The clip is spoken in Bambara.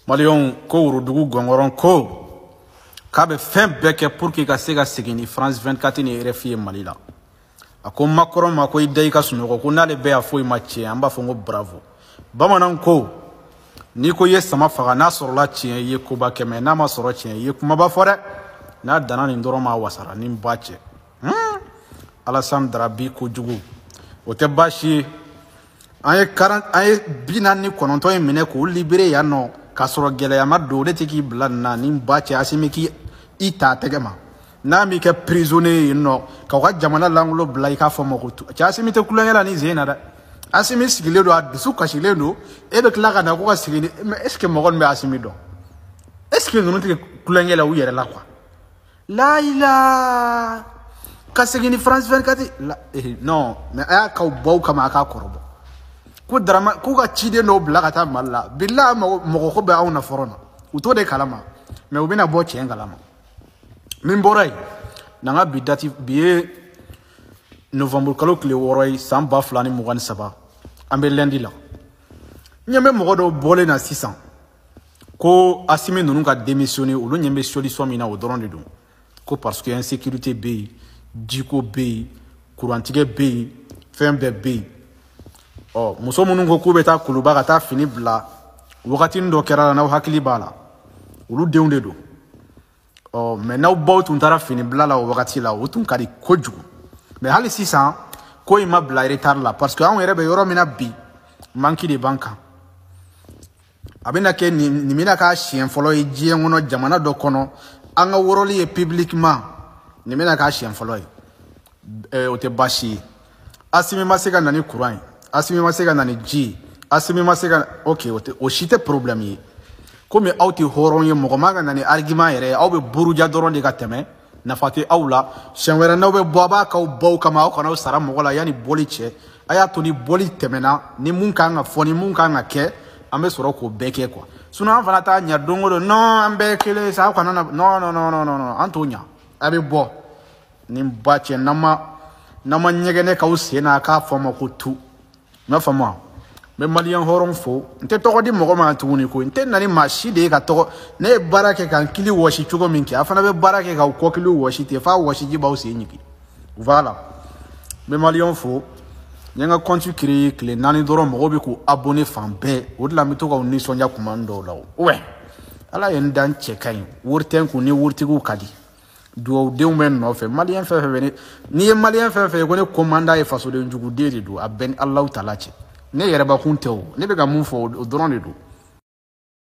Malion ko Worodugu Gongoron ko k'a bɛ fɛn bɛɛ kɛ pour que ka se ka segin ni France 24 ni RFI ye Mali la. A ko Macron ma ko i da i ka sunɔgɔ ko n'ale bɛ yan foyi ma tiɲɛ an b'a fɔ n ko bravo. Bamanan ko n'i ko i ye sama faga n'a sɔrɔla tiɲɛ i ye koba kɛ mais n'a ma sɔrɔ tiɲɛ i ye kumaba fɔ dɛ. N'a danna nin dɔrɔn ma wasara ni ba cɛ. Alassane Darabi kojugu o tɛ baasi ye. An ye 49 in minɛ k'o libéré yan nɔ k'a sɔrɔ gɛlɛya ma don o de tɛ k'i bila nin na ni ba cɛ Asimi k'i ta tɛgɛ ma n'a m'i kɛ prisonnier yen nɔ k'aw ka jamana lankolon bila i k'a fɔ ma ko cɛ Asimi tɛ kulonkɛ la ni sen na dɛ. Asimi sigilen don a dusu kasilen don e bɛ tila ka na ko ka sigi ni mais est ce que mɔgɔ min bɛ Asimi dɔn est ce que ninnu tɛ kulonkɛ la u yɛrɛ la quoi. La ila ka segin ni France 24 non mais a y'a k'aw baw kama a k'a kɔrɔbɔ. Ko drama ko ka ciden dɔw bila ka taa Mali la bilahi mɔgɔ ko bɛ anw na fɔrɔn na u t'o de kalama mais u bɛna bɔ tiɲɛ kalama min bɔra yen n'an ka bi dati bi ye novembre kalo tile 6 ye san 2023 an bɛ lundi la n ɲɛ bɛ mɔgɔ dɔw bɔlen na sisan ko Asimi ninnu ka démissionner olu ɲɛ bɛ solution min na o dɔrɔn de don ko parce que insécurité bɛ yen jiko bɛ yen kurantigɛ bɛ yen fɛn bɛɛ bɛ yen. Muso minnu ko k'u bɛ taa kuluba ka taa fini bila wagati dɔ kɛra la n'aw hakili b'a la olu denw de don mais n'aw baw tun taara fini bila la o wagati la o tun ka di kojugu mais hali sisan ko in ma bila retard la parce que anw yɛrɛ bɛ yɔrɔ min na bi manque de b'an kan a bɛna kɛ nin bɛna k'a siɲɛ fɔlɔ ye diɲɛ kɔnɔ jamana dɔ kɔnɔ an ka wɔrɔli ye publiquement nin bɛna k'a siɲɛ fɔlɔ ye o tɛ baasi ye Asimi ma se ka na ni courant ye Asimi ma se ka na ni ji Asimi ma se ka ok o si tɛ problème ye komi aw tɛ hɔrɔn ye mɔgɔ ma ka na ni argument yɛrɛ aw bɛ buruja dɔrɔn de ka tɛmɛ nafa tɛ aw la siɲɛ wɛrɛ n'aw bɛ bɔ a b'a k'aw baw kama aw kana aw sara mɔgɔ la yanni bɔli cɛ a y'a to ni bɔli tɛmɛna ni mun kan ka fɔ ni mun kan ka kɛ an bɛ sɔrɔ k'o bɛɛ kɛ quoi sinon an fana t'a ɲɛ don o don non an bɛɛ ye kelen sa aw kana na non an t'o ɲɛ a bɛ bɔ ni ba cɛ n'an ma ɲɛgɛnɛ k'aw sen na a k'a fɔ ma ko tu n'a faamu wa n bɛ maliyɛn hɔrɔn fo n tɛ tɔgɔ di mɔgɔ ma tuguni ko n tɛ na ni maa si de ye ka tɔgɔ ne ye baara kɛ ka n kili wɔsi cogo min kɛ a fana bɛ baara kɛ k'aw kɔkili wɔsi ten f'a wɔsiji b'aw sen ɲigin voilà n bɛ maliyɛn fo n ye n ka compte créé tile 4 dɔrɔn mɔgɔw bɛ k'u abonné fan bɛɛ o de la n bɛ to k'aw nisɔndiya kuma dɔw la ouais ala ye n da n cɛ ka ɲi wari tɛ n kun ni waritigiw ka di duwawudenw bɛ n nɔfɛ maliyɛn fɛn fɛn bɛ ne n'i ye maliyɛn fɛn fɛn ye ko ne komanda ye fasoden juguden de don a bɛɛ ni Alahu Taala cɛ ne yɛrɛbakun tɛ o ne bɛ ka mun fɔ o dɔrɔn de don